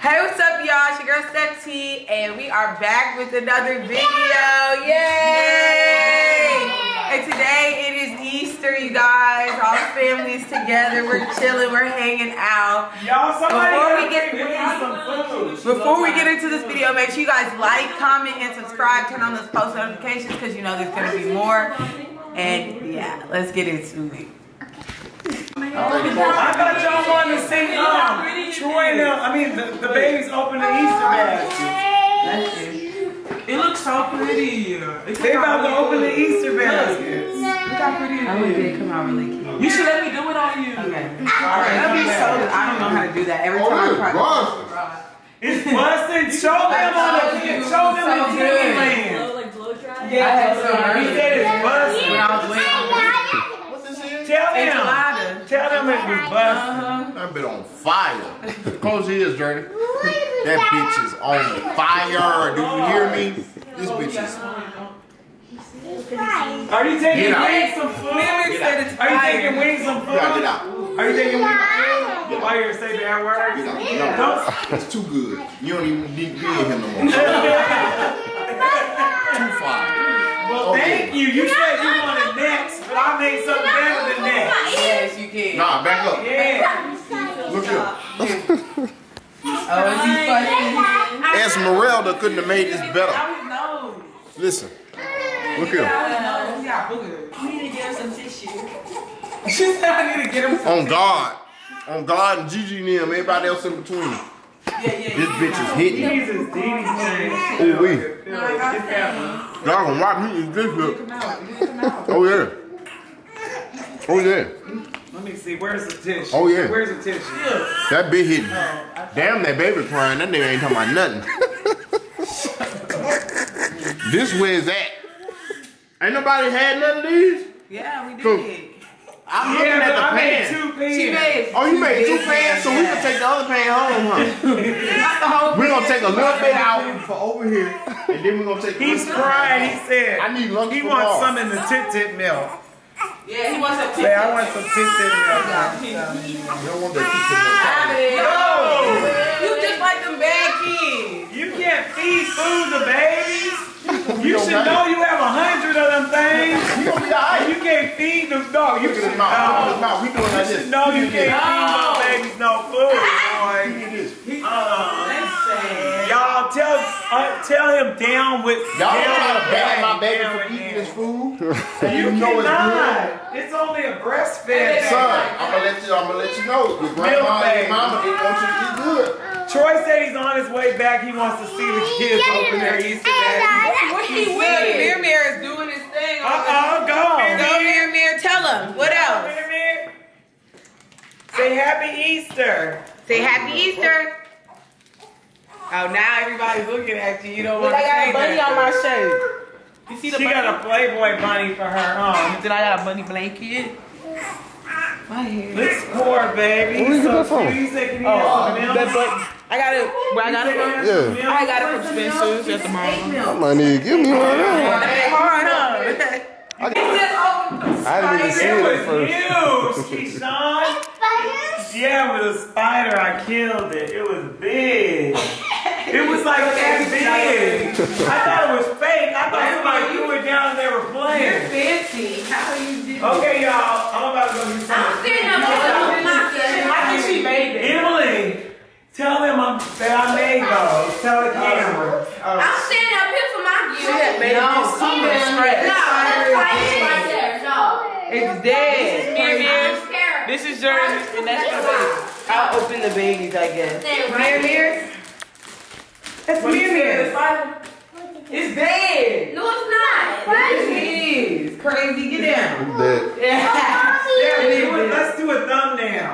Hey, what's up, y'all? It's your girl Steph T, and we are back with another video. Yay! And today it is Easter, you guys. All the families together. We're chilling. We're hanging out. Y'all, before we get into this video, make sure you guys like, comment, and subscribe. Turn on those post notifications because you know there's gonna be more. And yeah, let's get into it. I thought y'all wanted to see Troy and them. I mean, the babies open the Easter basket. It looks so pretty. They about to open the Easter baskets. Look how pretty it is. I think they come out really cute. You should let me do it on you. Okay. That'd be so. I don't know how to do that. Every time I try to. It's busted. Show them on the show them in Disneyland. Like blow dry? Yeah, he said it's busted. When I was waiting. Tell them it was busted. That been on fire. Close your ears, Journey. That bitch is on fire. Do you hear me? This bitch is. Are you taking wings some food? Are you taking wings some food? Get out. Are you taking wings some food? Why you say bad words? It's too good. You don't even need to be in here no more. Too fire. Well, thank you. You said you wanted next, but I made something better than next. Yes, you can. Nah, back up. Yeah. Look here. Oh, is he funny? Esmeralda couldn't have made this better. Listen. Look here. You need to get him some tissue. She said I need to get him some. On God and Gigi and them, everybody else in between. This bitch is hitting. Jesus, Dee Oh, we. Y'all gonna watch me eat this shit. Oh, yeah. Oh, yeah. Let me see. Where's the tissue? Oh, yeah. Where's the tissue? That bitch hitting. Damn, that baby crying. That nigga ain't talking about nothing. This where is that? Ain't nobody had none of these? Yeah, we Cool. did. I'm looking at the I made pan. 2 pans. She made. Oh, you made 2 pans, so we can take the other pan home, huh? We're gonna take a little bit out for over here, and then we're gonna take. He's crying. He said. I need lunch. He for wants tomorrow. some in the tit milk. Yeah, he wants some. Say, I want some tit milk. You don't want that You just like them bad kids. You can't feed food to babies. You should know you have 100 of them things. You gonna be alright. You can't feed them. No, you Look at should his mouth. Look at his mouth. We doing like this. know you can't feed no babies no food, boy. Look at this. Y'all tell him down with. Y'all down trying to with ban that. my baby Down from with eating that. this food? You know it's cannot. It's only a breastfed. Son, I'm gonna let you know. Your grandma and mama didn't want you to eat good. Troy said he's on his way back. He wants to see the kids open their Easter baskets. What he will? Mir is doing his thing. Go Go Mir. Tell him. What else? Say Happy Easter. Say Happy Easter. Oh, now everybody's looking at you. You don't want to say I got a bunny that. on my shirt. You see the She bunny? got a Playboy bunny for her own. Then I got a bunny blanket. My hair. This poor baby. Where you get that from? He said, can he Oh, have some milk? that but I got it. Where I got it from? Yeah. I got it from Spencer's at the mall. I might need to give me one now. Hey, hard, huh? I didn't even see it at first. It was huge, Keyshawn. Yeah, with a spider, I killed it. It was big. It was like that big. I thought it was fake. I thought somebody threw it down and they were playing. Fancy. How you do? Okay, y'all. I'm about to go do something. I think she made it. Emily, tell them that I made those. Tell the camera. I'm standing up here for my gift. It's dead. I'm scared. This is yours, and that's the baby. I'll open the babies, I guess. Mir. That's Mir. It's dead. No, it's not. It is. Crazy. Get down. That. Let's do a thumbnail.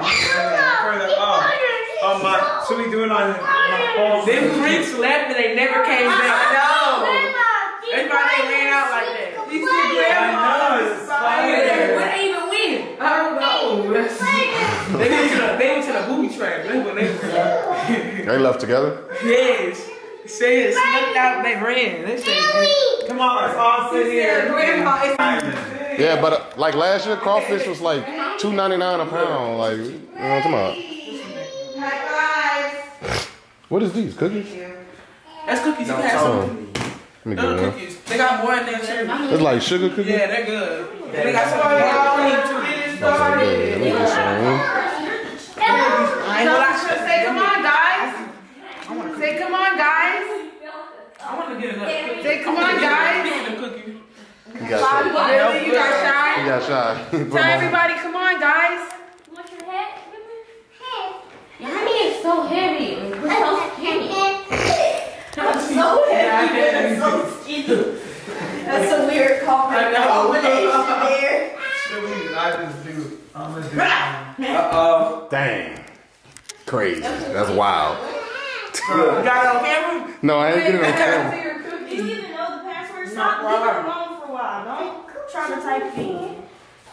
Should we do it on my phone? Them freaks left and they never came back. No. Everybody ran out like that. You see I know, it's spider. What they even win? I don't know. They went to the booby trap. That's when they were. They left together? Yes. They snuck out. They ran. They said, Come on, let's all sit here. Yeah, but like last year, crawfish was like $2.99 a pound. Like, you know what I'm talking about? High fives. What is these? Cookies? That's cookies you Don't have talk some. to me. Let me Those get them. cookies. They got more in there too. It's like sugar cookies? Yeah, they're good. They got some cream too. Let me get some. I know I should say, come on, guys. Say, come on, guys. I want to get another cookie. Say, come on, guys. Get a cookie. You got shy. Really? You got shy? You got shy. Tell everybody, come on, guys. What's your head? Yanni is so heavy. We're so skinny. I'm so heavy. I'm so skinny. That's a weird combination there. I just do. I'm gonna do. Dang. Crazy. That's wild. You got it on camera? No, I ain't getting it on camera. You need to know the password. Stop leaving it alone for a while. Don't try to type it in.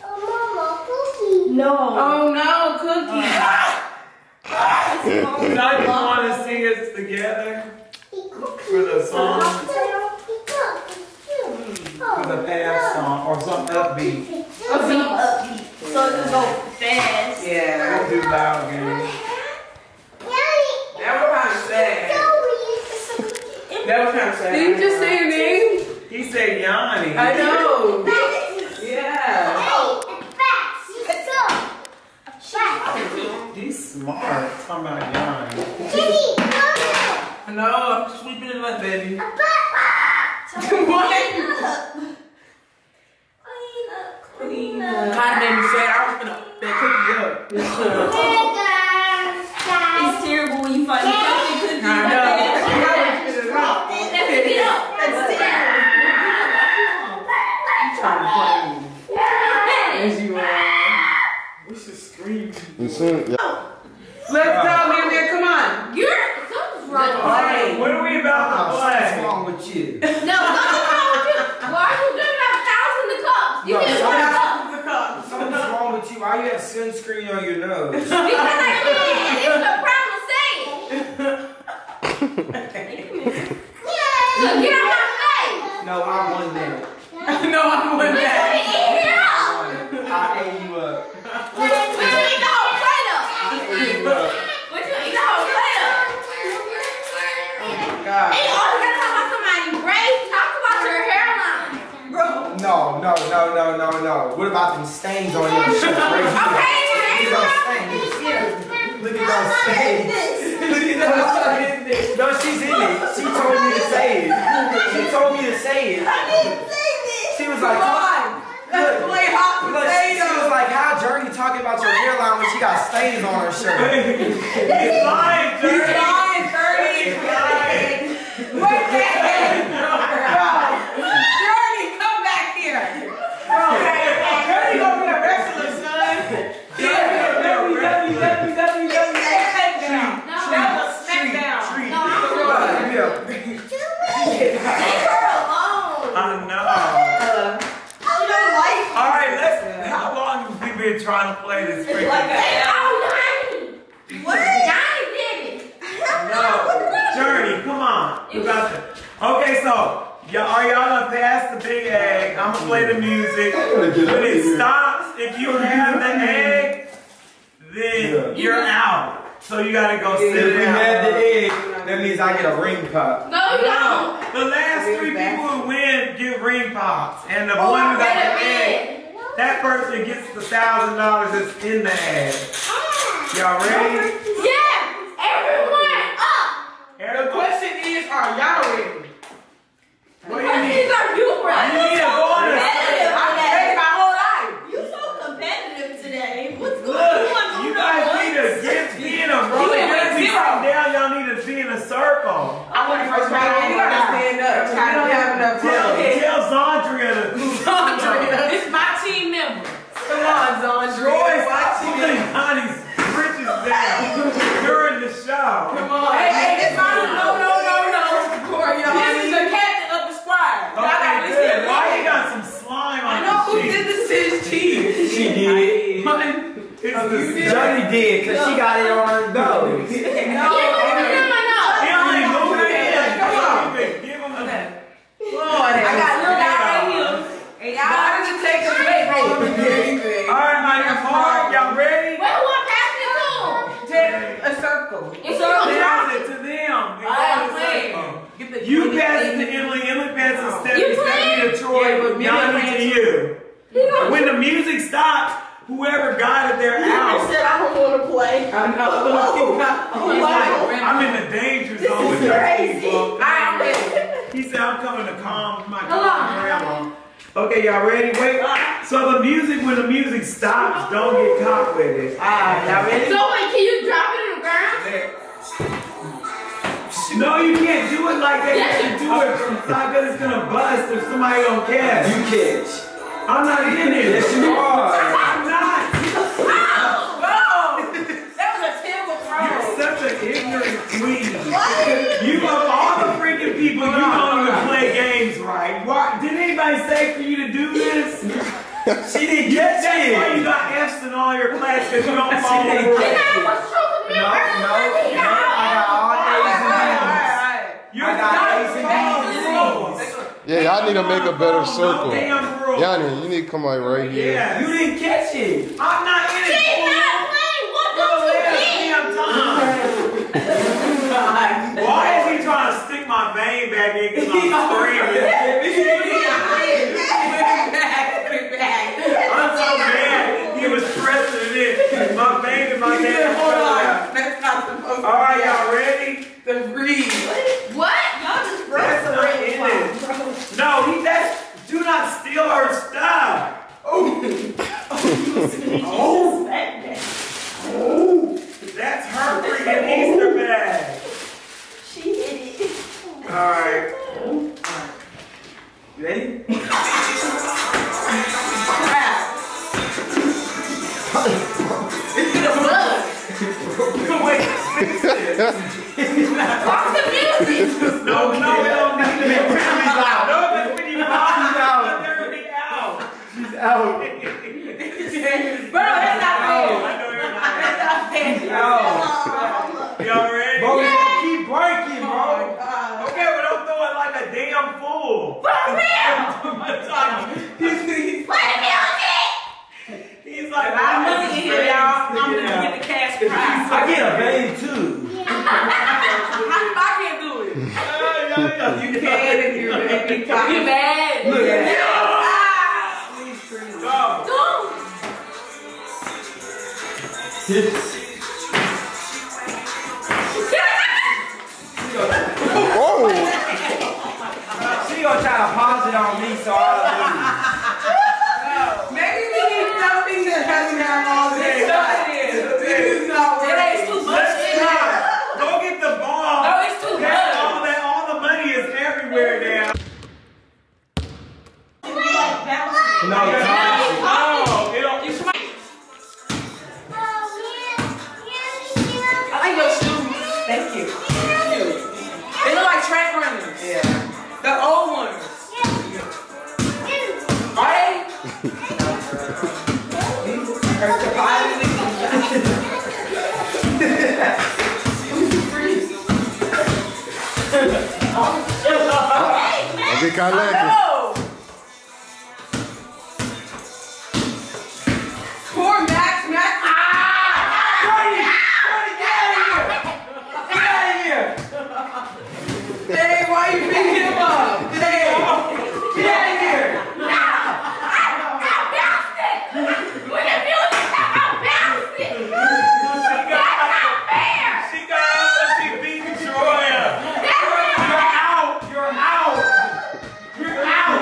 No. Oh, no, cookies. Now you want to sing us together for the song, for the past song, or something upbeat. So it can go fast. Yeah. We'll do loud game. That was kind of sad. That was kind of sad. Did you just say your name? He said Yanni. I know. Yeah. He's smart. Talking about Yanni. No, I'm sweeping it up, baby. Kind of made me sad. I was gonna that cookie up. It's terrible when you find the cookie. I know. Let's pick it up. That's terrible. As you we should scream. You seen? Yeah. Let's go, Mary. Come on. Something's wrong with Hey. What are we about to What's play? wrong with you? No, something's wrong with you. Why are you giving out thousands of cups? You No, need one cup. Something's wrong with you. Why you have sunscreen on your nose? Because I can't. It's the problem saying. Look, get out my face. No, I won that. No, I'm with Put that. it in here. I ate you up. But you eat the whole plate up. But you eat the whole plate up. God. And you always gotta talk about somebody's braids. Talk about your hairline. No. What about them stains on your shirt? Right here. Look at those stains. Look at those stains. Look at those stains. No, she's in it. She told me to say it. She told me to say it. I didn't say this. She was like, Come on. Let's play hot Look, she potato. was like, how Journey talking about your hairline when she got stains on her shirt? He's lying, He's Dirty. lying, Dirty. Wait that. Dirty, come back here. Dirty gonna be a wrestler, son. That was SmackDown. No, I'm leave her alone. I know. All right, how long have we been trying to play this freaking? Oh, Yanni. What? Yanni did it. No, Journey, come on. You got this. Okay, so are y'all gonna pass the big egg? I'm gonna play the music. When it stops, if you have the egg, then you're out. So you gotta go sit If we down. have the egg, that means I get a ring pop. No, you don't. The last three people who win get ring pops, and the one who got the egg, that person gets the $1,000 that's in the egg. Y'all ready? Yeah. Everyone up. The question is, are y'all ready? What do you need? These are you, bro. You need to go on a I've been ready my whole life. You so competitive today. What's going look. on? You guys need to be in a row. You gotta be sitting down. Y'all need to be in a circle. I want to first round. You gotta stand up. I don't have enough room. Tell Zandria to. It's my team member. Come on, Zandra. Joyce, putting Connie's britches down during the show. Come on. Hey, it's fine. No. Corey, y'all. This is the captain of the squad. Y'all gotta Okay, listen. good. Why you got some slime on I know who your did cheek? this to his cheese. She did. It's the Journey did, because she got it on her nose. He only moved it. Come on. Give him a. Lord, I got little guy right here. And y'all didn't take a break from anything. All right, my card. Y'all ready? Wait, who I'm passing it to? Take a circle. It's all Pass it to them. you. When the music stops, whoever got it, they're out. said I don't want to play. I know. I'm in the danger zone with these crazy. people. I'm ready. He said I'm coming to calm my grandma. Okay, y'all ready? Wait. So the music, when the music stops, don't get caught with it. Alright, y'all ready? So wait, can you drop it in the ground? No, you can't do it like that. Yes, You do it from side because it's gonna bust if somebody don't catch. You catch. I'm not in it. Yes, you are. I'm not. Whoa! That was a terrible You're throw. such an ignorant queen. You of all the freaking people, you don't even play games right. Why? Did anybody say for you to do this? She didn't catch That's why you it. got F's in all your class because you don't follow the didn't rules. catch it. No, I got all A's and B's. You're I got not A's and B's and C's. Yeah, y'all need to make a better circle. Damn rules. Yanni, you need to come like right here. Yeah. You didn't catch it. I'm not in it. She's fool. not playing. What For the the last fuck? damn time. Why is he trying to stick my vein back in because I'm screaming? I'm so mad. He was pressing it in. My vein in my head. Hold on. That's not supposed to All right, y'all ready? The breathe. What? Y'all just That's not in it. No, that's do not steal her stuff. That's her freaking Easter bag. She hit it. All right. Ready? Wait, fix it. What's the music? No, it don't need to be really loud. No, that's when you loud. They're gonna be out. She's out. Bro, that's not fair. I know you're not. That's not fair. Out. Y'all ready? Bro, you gonna keep breaking, bro. Okay, but don't throw it like a damn fool. For real? Play the music. He's like, I'm money in here, y'all. I'm gonna get the cash prize. I get a vein too. I can't do it. You can if you're ready. You mad? Look at Yeah. that. Go. Don't. Oh! She gonna try to pause it on me, so I'll lose. Maybe we need something that doesn't have all this stuff in it. This is not It ain't too much Let's in try. there. Go get the ball. No, it's too much. All the money is everywhere now. No, it's Oh, it don't. I like those shoes. Thank you. They look like track runners. Yeah. The old ones. Are they? Don't get caught lacking. Oh! Poor Max. Max. Hey, why you picking him up? Hey, get out of here. She got out so she beat Troya. You're out. You're out. You're out.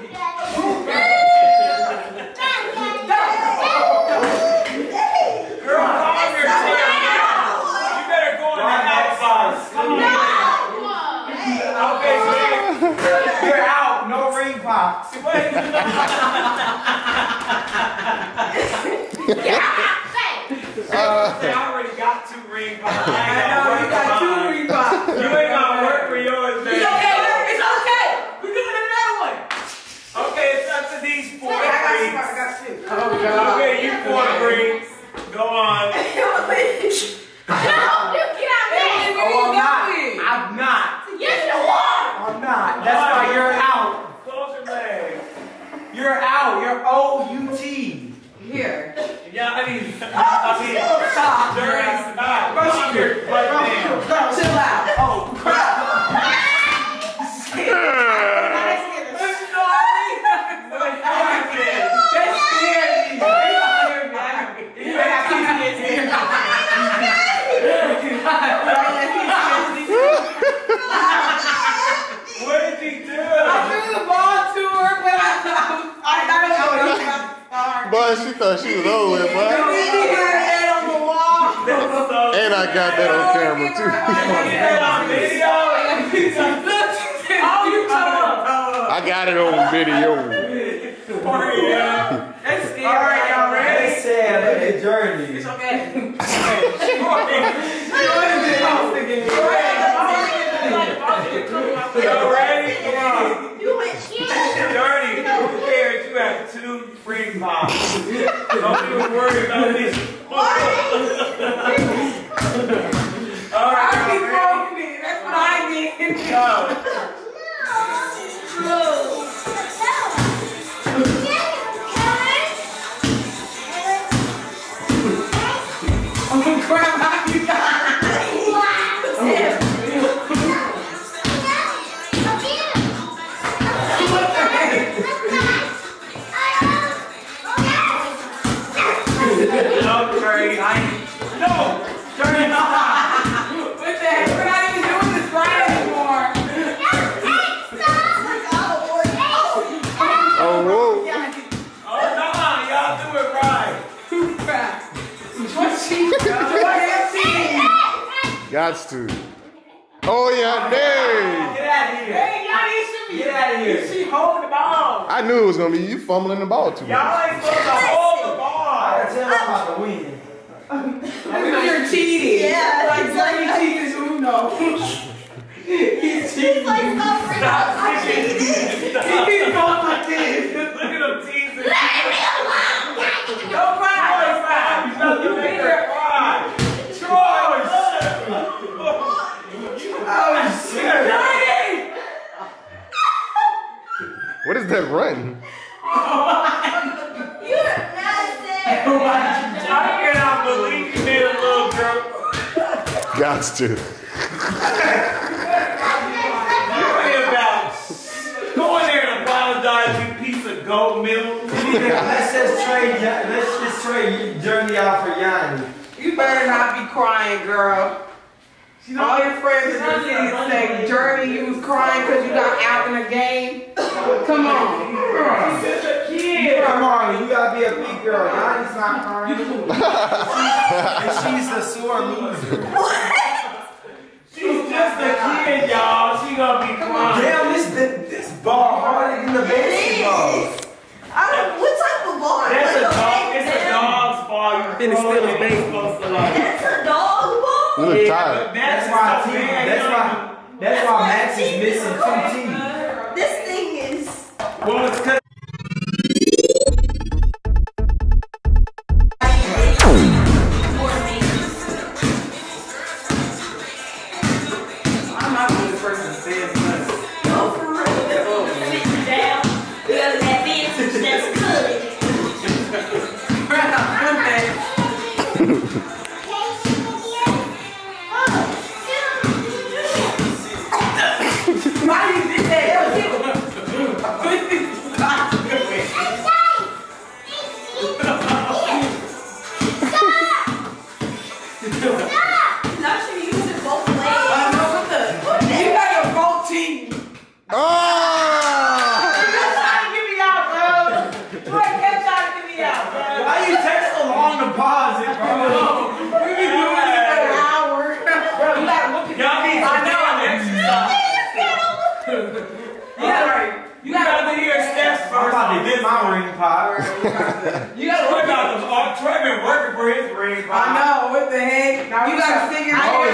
Girl, calm yourself down. You better go in the outside. Come on. Okay, man. You're out. No ring pops. I already got 2 ring pops. I know, you got 2 Reeboks. You ain't gonna work for yours, man. It's okay. It's okay. We're doing another one. Okay, it's up to these 4 I rings. got 2. Oh, God. Okay, you 4 rings. Go on. Oh, I'm not. I'm not. I'm not. That's why you're out. Close your legs. You're out. You're O-U-T. Here. Yeah, I mean, stop. Dirty stop. Calm your butt down. Chill out. Oh, crap. I'm sorry. she thought she was over with, boy. on the wall. And I got that on camera too. I got it on video. That's scary. All right, y'all ready? They said, look at Journey. It's okay. Y'all ready? Come on. You went shit. Journey, who cares? You have 2 free pops. Don't even worry about this. All right, I be y'all ready? broken it. That's what I did. Go. I'm gonna grab how you got. No, turn it off. What the heck? We're not even doing this right anymore. Oh, whoa. Oh, come on, y'all do it right. What's she? Gots to. Oh, yeah, dang. Get out of here. Hey, y'all need to be. Get out of here. She holding the ball. I knew it was going to be you fumbling the ball too much. Y'all ain't supposed to hold the ball. I gotta tell them how to win. You're cheating. Yeah, Like, he's like- he cheats Uno. He's He's cheating. like, stop freaking out. I'm cheating. He's going like this. Look at them teasing. Don't cry. Don't cry. You know you make her cry. Troy, Oh, shit. What is that run? You're nasty. I cannot believe you did a little girl. Gots to. Worry about. Go in there and apologize, you piece of goat milk. Let's just trade Journey out for Yanni. You better not be crying, girl. All your friends in the city say, Journey, you was crying because you got out in the game. Come on. She's a kid. Come on, you gotta be a big girl. Yanni's not crying. And she's a sore loser. She's just a kid, y'all. She gonna be crying. Damn, this ball harder than the basketball. What type of ball? That's a dog. It's a dog's ball. You Finish throw stealing it, bait. it's supposed to like. That's a dog ball? You look Yeah, tired. but That's why Max is missing 2 teeth. This thing is. Well, it's 'cause I'm not the only person that says nothing. Oh, for real. Sitting down. We got that bitch that's good. Why you did that? Now she using both legs. You got your both teeth. Oh! Trying to get me out, bro. You ain't kept trying to get me out, bro. Why you take so long to pause it, bro? We be doing it for an hour. Bro, you gotta look at y'all need I some know. damn exercise. You gotta do your steps I'm first. about to get my ring pop. You gotta Troy look got at them. Troy been working for his ring. I know, what the heck? Now you gotta figure it out.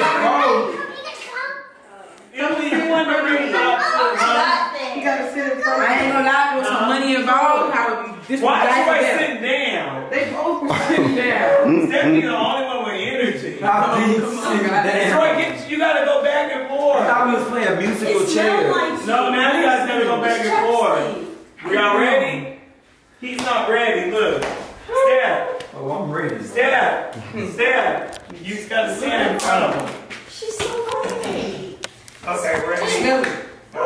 You want the ring pop too, huh? You gotta sit in front. I ain't gonna lie, there was some money involved. How would be this Why was Troy nice sitting down? They both were sitting down. Stephanie the only one with energy. I'll be sitting down. Troy, you gotta go back and I forth. thought we was playing a musical chair. No, now you guys gotta go back and forth. Y'all ready? He's not ready. Look. Step. Oh, I'm ready. Step. Step. You just gotta stand in front of him. She's so pretty. Okay, ready? Go.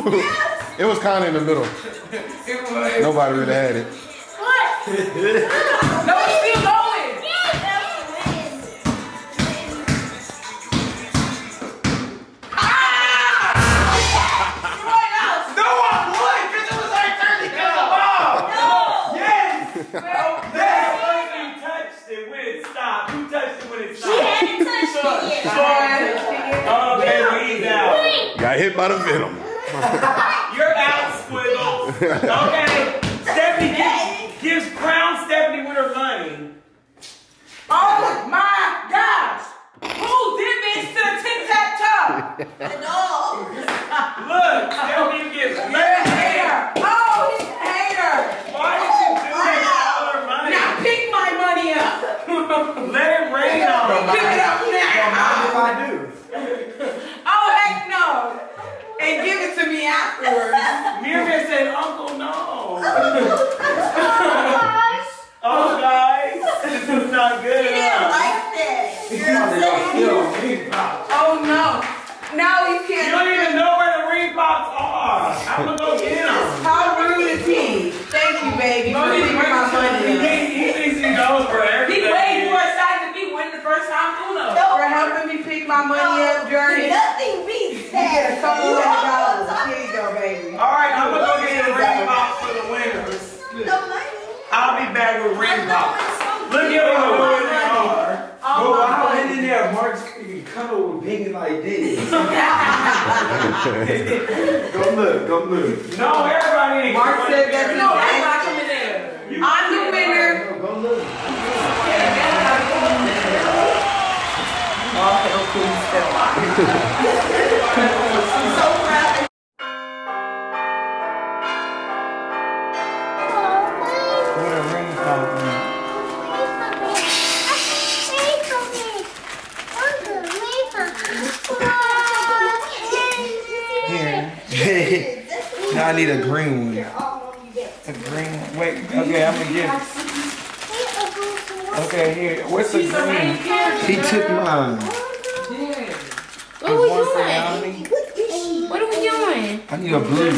It was kind of in the middle. Nobody really had it. No, it's still going. No, I won because it was like 30 to the ball. No. Yes. That's when you touched it when it stopped. Who touched it when it stopped? She hadn't touched it yet. Oh, baby, he's out. Got hit by the venom. You're out, Squiggles. Okay. Stephanie gives Crown Stephanie with her money. Oh my gosh! Who did this to the tic-tac-toe? Look, Stephanie gets You're a hater. Oh, he's a hater. Why did you do that with all her money? Now pick my money up. Let it rain on her. Pick it up Don't mind now. if I do. Oh, heck no. And give it to me afterwards. Miriam said, Uncle, no. Oh, guys, this is not good enough. Oh no. Now we You can't. don't even know where the Reeboks are. I'm gonna go get them. How rude is he? Thank you, baby, for picking my money. He thinks he knows where everything He way is. more excited than me winning the first time Uno. For helping me pick my money up, Journey. Nothing beats You get a couple You $100. almost- Here you go, baby. All right, I'm gonna go get the Reeboks for the winners. No money. I'll be back with Reeboks. Look at what where they are. Bro, I went in there, Mark's freaking cuddle with Biggie like this. Go look. No, everybody ain't Mark going said there. that's No, I'm not coming there. I'm the winner. Go look. What a Reebok. Here. Now I need a green one. A green one. Wait, okay, I'm gonna get it. Okay, here. What's the green? He took mine. What are we One for doing? Yanni. What are we doing? I need a blue.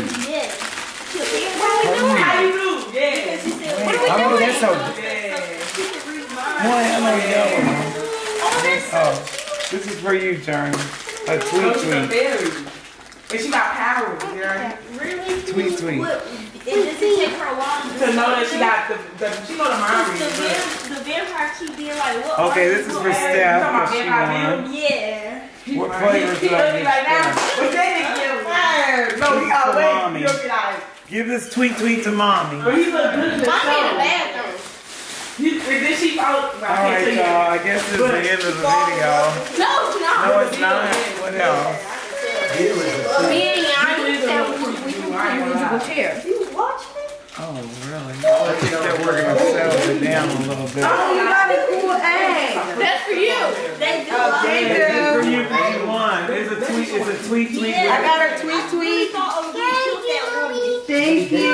How you do? Yeah. I know that's so. One, I know yellow. Oh, this is for you, Journey. A No, tweet she's a tweet. berry. And she got powers, you know? Tweet tweet. It doesn't take her a while To know that she got she know the mind reading. the vampire keep being like, what Okay, are this you is for doing? Steph. talking about Because she vampire won. Yeah. What flavor He do I look me get? like that. Steph? But they didn't get fired. No, he got For away. mommy. He'll be like, Give this tweet tweet to mommy. but he look good in the Mommy in the show. bathroom. And then she out. All right, y'all. I guess this is the end of the video. No, No, it's not. What else? Me and Yanni said we can play musical chairs. You watching it? Oh, really? I think that we're gonna settle it down a little bit. Oh, you got a cool egg. That's for you. They do. They This is for do. you, 'cause you won. It's a tweet. It's a tweet tweet. Yeah. I got her tweet tweet. Thank you.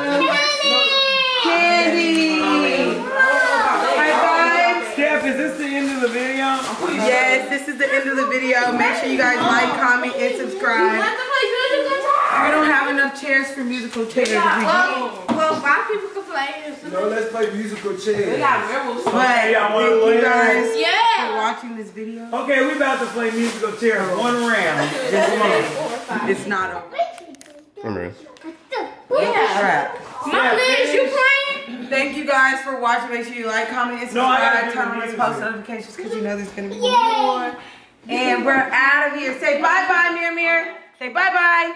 Candy. High five. Steph, is this the end of the video? Yes, this is the end of the video. Make sure you guys like, comment, and subscribe. We don't have enough chairs for musical chairs. Well, 5 people can play. No, let's play musical They chairs. got werewolves. But Okay, y'all wanna thank play you that? guys for Yeah. watching this video. Okay, we about to play musical chairs. One round. Just one. It's not over. Come here. Yeah. Wrap. My legs, you playing? Thank you guys for watching. Make sure you like, comment, and No, I gotta subscribe. do Turn the on those music. post notifications because you know there's going to be more. And we're out of here. Say bye-bye, Mir Mir. Say bye-bye.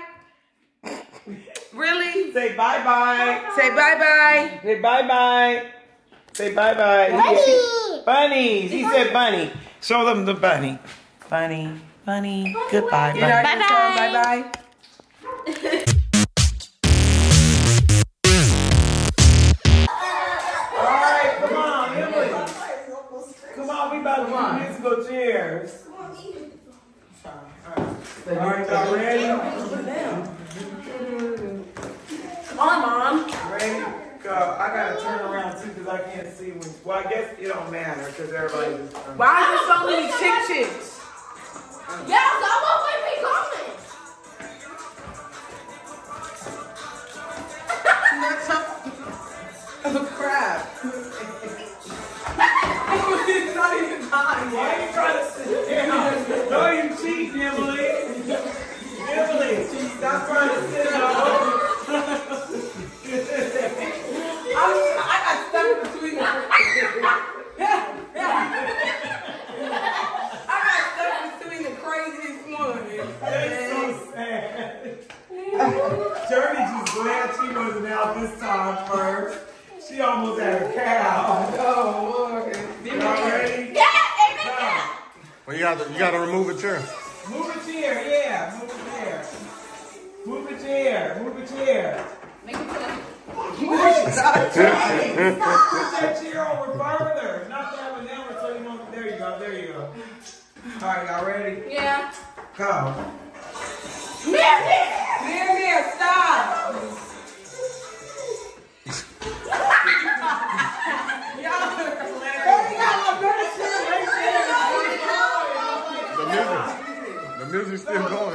Really? Say bye bye. Say bye-bye. Say bye bye. Say bye bye. Bunnies. He said bunny. Show them the bunny. Bunny. Bunny. Goodbye. You know, Bunny. just tell them bye-bye. Alright, come on, Emily. Come on, we about to do musical chairs. Alright, y'all ready? Come on, Mom. Ready? Go. I gotta turn around too because I can't see when. Well, I guess it don't matter because everybody just. Why are there so many chicks? Yeah, I'm always be coming. Why are you trying to sit down? No, you cheating, Emily. Emily, stop trying to sit down. I got stuck between the... I got stuck between the craziest one. That's so sad. Journey just glad she wasn't out this time first. She almost had a cow. Oh, Lord. Y'all ready? Well, you gotta remove a chair. Move a chair, yeah. Move a chair. Move a chair. Move a chair. Make it clear. Push that chair over further. Not that one, that one. So you want, there you go, there you go. All right, y'all ready? Yeah. Go. Miriam, stop. Y'all are hilarious. The music's still going.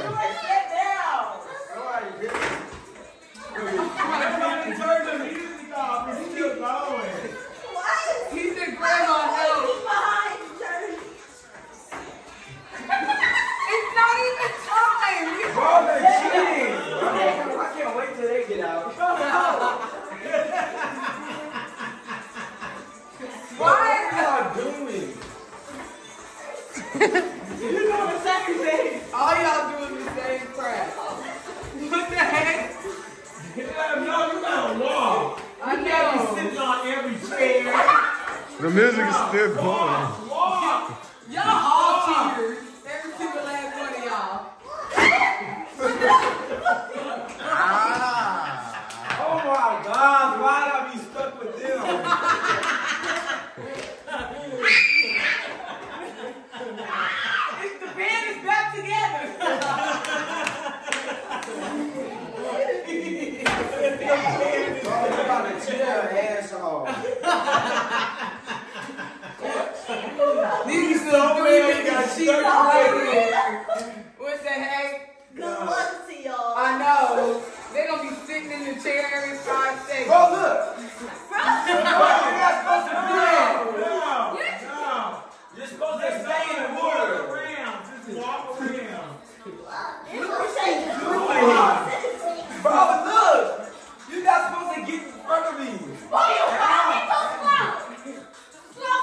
Turn the music off. It's still going. He said, Grandma, no. It's not even time. Oh, they're cheating. I can't wait till they get out. Why? What are y'all doing? You know the same thing. All y'all doing the same crap. What the heck? Yeah, no, you gotta walk. I You can't be know. sitting on every chair. The music is still going. Walk. Y'all all cheaters. Every single last one of y'all. Oh my God, why did I be stuck with them? It's the band is back together. Talking about a chair, asshole. These are So three many niggas got cheating stuck right together. here. What the heck? Good luck to y'all. I know. They're gonna be sitting in the chair every 5 seconds. Oh, look. What are you guys supposed to do? No. You're supposed to Just stay in the walk water. around. Just walk around. Bro, look. You're not supposed to get in front of me. Why you coming so slow? Slow,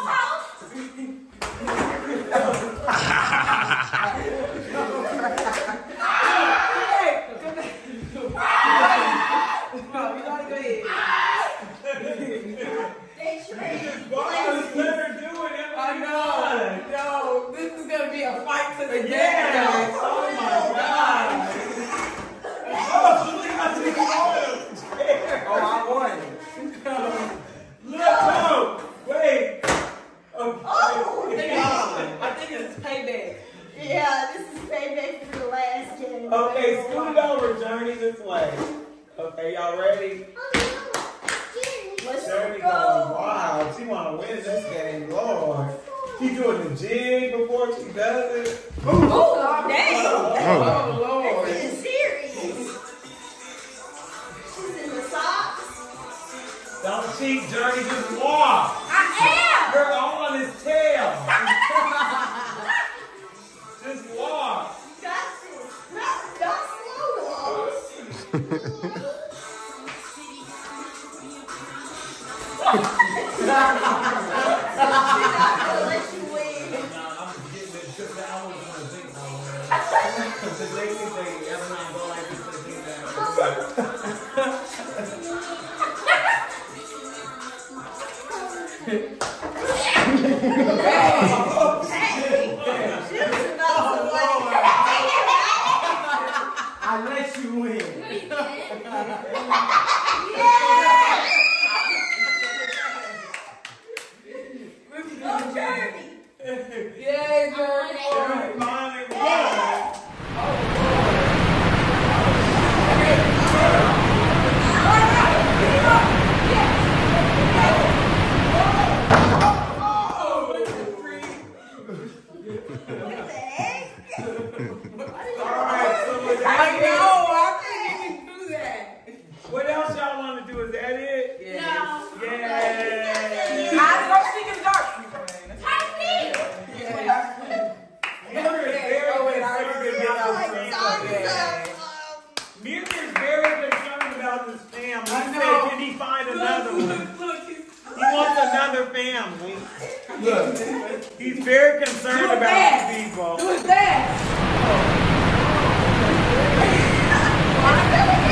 I know. No, this is gonna be a fight to the death. Yes. Oh my God. Oh, look how she won. Oh, I won. Look, wait. Okay. I think it's payback. Yeah, this is payback for the last game. Okay, scoot it over, Journey, this way. Okay, y'all ready? Let's Journey go. going wild. She want to win this game, Lord. She doing the jig before she does it. Oh, dang. Oh, Lord. This is serious. She's in the socks. Don't cheat, Journey, just walk. I You're on his tail. Just walk. am. Got to. No, don't slow walk. She's not gonna let you win. Nah, I'm getting it because I always want to think about it. Because the next thing, every time I go like this, I think I let you win. Yeah, Journey. Journey finally won. Alright, so with I that, know. I can't even do that. what else y'all want to do? Is that it? Yeah. Yay! I don't think it's dark. Take me. very concerned about people. Do it fast.